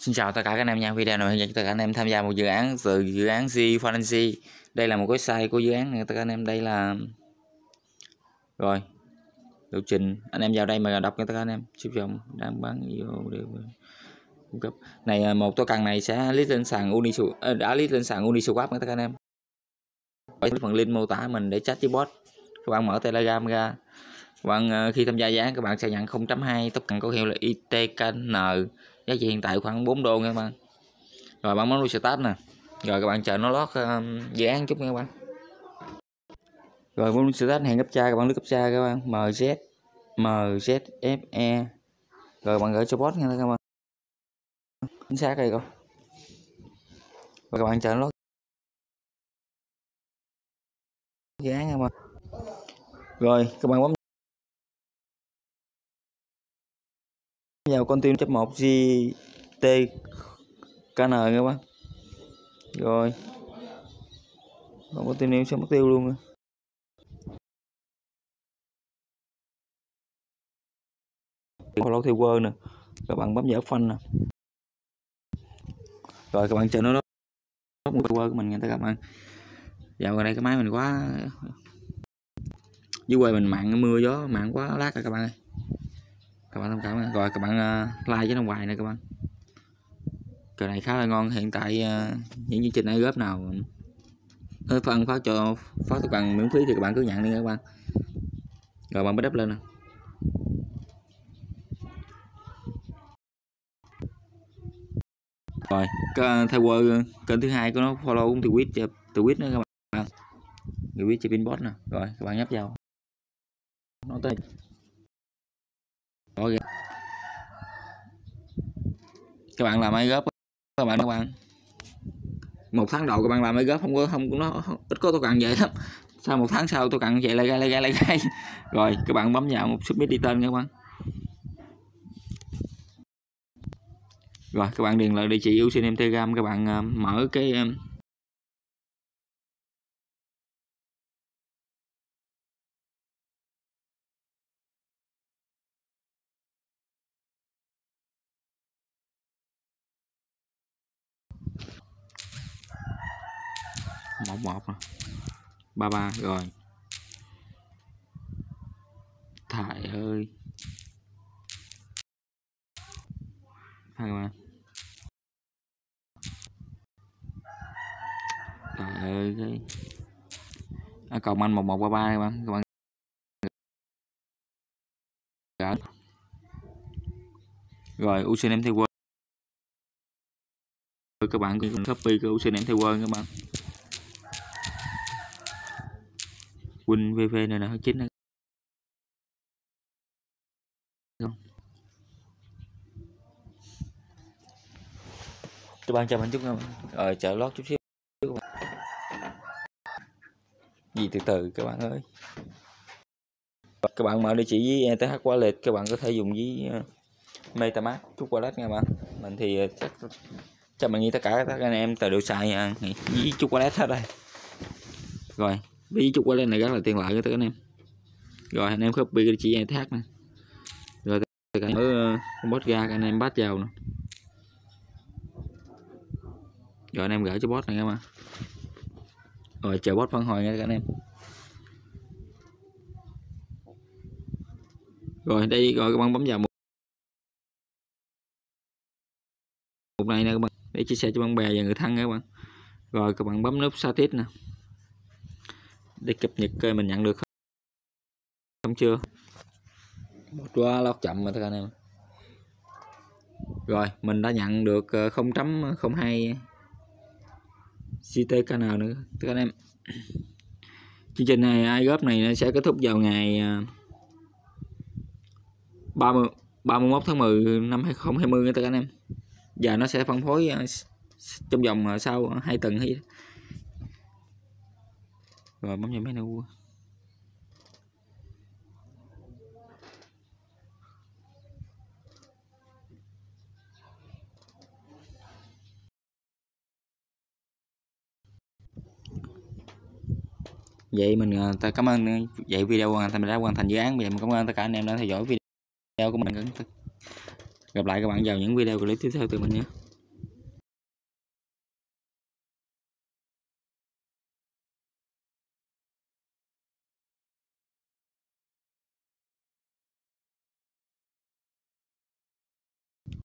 Xin chào tất cả các anh em nha. Video này hướng dẫn tất cả anh em tham gia một dự án từ dự án G-Finance. Đây là một cái site của dự án này tất cả anh em. Đây là rồi lộ trình anh em vào đây mà đọc cho tất cả anh em. Sử dụng đang bán vô đều cung cấp này. Một token này sẽ list lên sàn Uniswap, đã list lên sàn Uniswap tất cả anh em. Ở phần link mô tả mình để chat với bot. Các bạn mở Telegram ra. Các bạn khi tham gia dự án các bạn sẽ nhận 0.2 token có hiệu là ITKN, giá trị hiện tại khoảng 4 đô nha các bạn. Rồi bạn bấm nút start nè, rồi các bạn chờ nó lót dự án chút nha các bạn. Rồi bấm nút start hẹn captcha, các bạn lướt captcha các bạn, MZFE, rồi bạn gửi cho bot nha các bạn. Chính xác đây con. Rồi các bạn chờ nó lót dự án nha các bạn. Rồi các bạn bấm vào continue.1 GTKN các bạn. Rồi continue sẽ mất tiêu luôn rồi. Follow theo word nè, các bạn bấm vào phanh nè, rồi các bạn chờ nó một word của mình nha các bạn. Dạo ở đây cái máy mình quá dưới quê mình mạng mưa gió mạng quá lát rồi các bạn ơi, các bạn thông cảm. Rồi các bạn like với nó hoài nè các bạn. Cái này khá là ngon. Hiện tại những chương trình góp nào phân phát cho phát token bằng miễn phí thì các bạn cứ nhận đi các bạn. Rồi bạn bắt đắp lên nè. Rồi theo kênh thứ hai của nó follow cũng tweet nữa các bạn. Tweet cho pinbot nè. Rồi các bạn nhấp vào nó tới. Rồi các bạn làm ai góp các bạn 1 tháng đầu các bạn làm ai góp không nó ít có token vậy lắm. Sau 1 tháng sau token vậy lại gai. Rồi các bạn bấm vào một submit đi tên các bạn. Rồi các bạn điền lại địa chỉ username Telegram, các bạn mở cái một nè 33 rồi. Thải ơi hai các bạn. Trời ơi cái cộng anh 1133 các bạn. Rồi username theo word các bạn cũng copy cái username theo word các bạn. WinVV này là chính này. Các bạn chờ mình chút nha. Rồi chờ lót chút xíu các bạn. Gì từ từ các bạn ơi. Các bạn mở địa chỉ với ETH Wallet, các bạn có thể dùng với MetaMask chút wallet nha bạn. Mình thì chắc mình nghĩ tất cả các anh em từ đều xài với chút wallet hết đây. Rồi với chút wallet này rất là tiện lợi cho tất cả anh em. Rồi anh em copy địa chỉ ETH nè. Rồi tất cả mở bot ra, các anh em bắt vào nè. Rồi anh em gửi cho bot này các bạn. Rồi chờ bot phản hồi nha các anh em. Rồi đây rồi các bạn bấm vào một này nè các bạn để chia sẻ cho bạn bè và người thân các bạn. Rồi các bạn bấm nút status nè để cập nhật coi mình nhận được không chưa. Một quá lót chậm mà tất cả anh em. Rồi mình đã nhận được 0.02 GTKN nữa tất cả anh em. Chương trình này iGop này sẽ kết thúc vào ngày 31 tháng 10 năm 2020 nha tất cả anh em. Và nó sẽ phân phối trong vòng sau 2 tuần hết. Rồi bấm vào menu. Vậy mình cảm ơn vậy video mình đã hoàn thành dự án. Vậy mình cảm ơn tất cả anh em đã theo dõi video của mình. Gặp lại các bạn vào những video clip tiếp theo từ mình nhé.